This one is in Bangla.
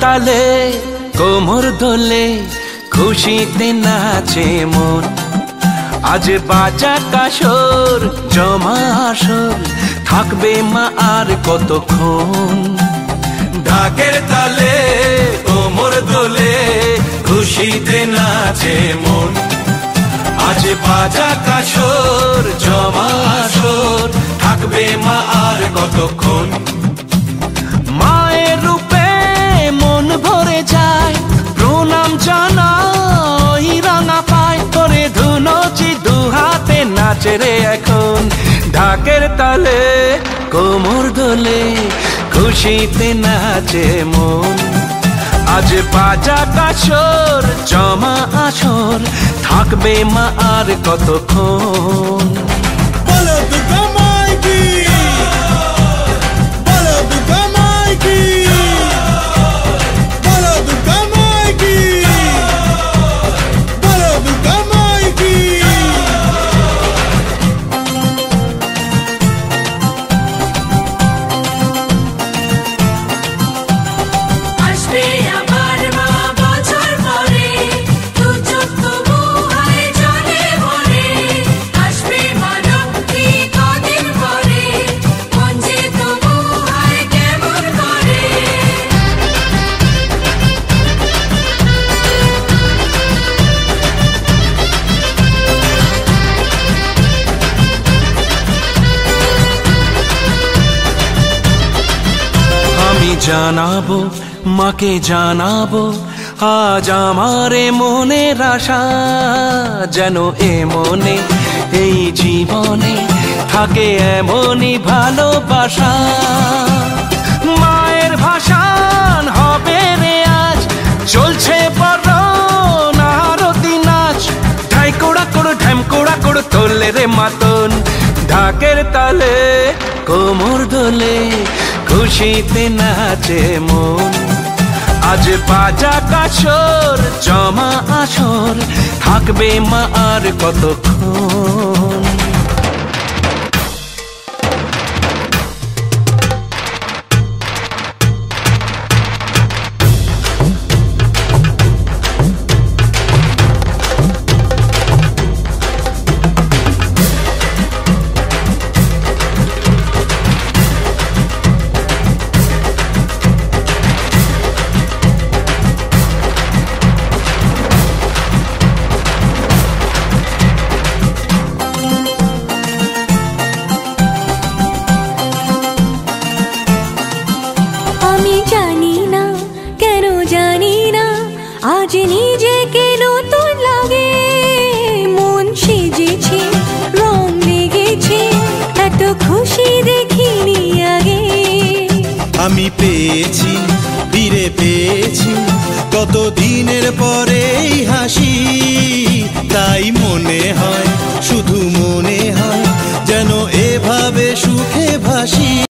তালে কোমর দোলে খুশিতে নাচে মন। আজ বাজা কাসর জমা আসর থাকবে মা আর কতক্ষণ। ঢাকের তালে কোমর দোলে খুশিতে নাচে মন। আজ বাজা কাসর জমা আসর থাকবে মা আর কতক্ষণ। মায়ের রূপে মন ভরে যায় প্রণাম জানাই রাঙা পায় করে ধুনচি দুহাতে নাচে রে এখন। ঢাকের তালে কোমর দোলে খুশিতে নাচে মন। আজ বাজা কাসর জমা আসর থাকবে মা আর কতক্ষণ। বলো দুর্গা মাই কি, বলো দুর্গা মাই কি, বলো দুর্গা মাই কি, বলো দুর্গা মাই কি। আসবে আবার মা বছর পরে, দু চোখ তবু হয় জলে ভরে। আসবে মা লক্ষ্মী কদিন পরে, মন যে তবু হয় কেমন করে। আমি জানাবো মাকে জানাবো আজ আমারে মনের আশা। যেন এ মনে এই জীবনে থাকে এমনই ভালোবাসা। মায়ের ভাষান হবে রে আজ চলছে বরণ আরতি নাচ। ঢাই কোড়া কোড়ো ঢ্যাম কোড়া কোড়ো তোলে রে মাতন। ঢাকের তালে কোমর দোলে খুশিতে নাচে মন। আজ বাজা কাসর জমা আসর থাকবে মা আর কতক্ষণ। আমি জানি না কেন জানি না আজ নিজেকে নতুন লাগে। মন সেজেছে রং লেগেছে এত খুশি দেখিনি আগে। আমি পেয়েছি ফিরে পেয়েছি কত দিনের পরে এই হাসি। তাই মনে হয় শুধু মনে হয় যেন এভাবে সুখে ভাসি।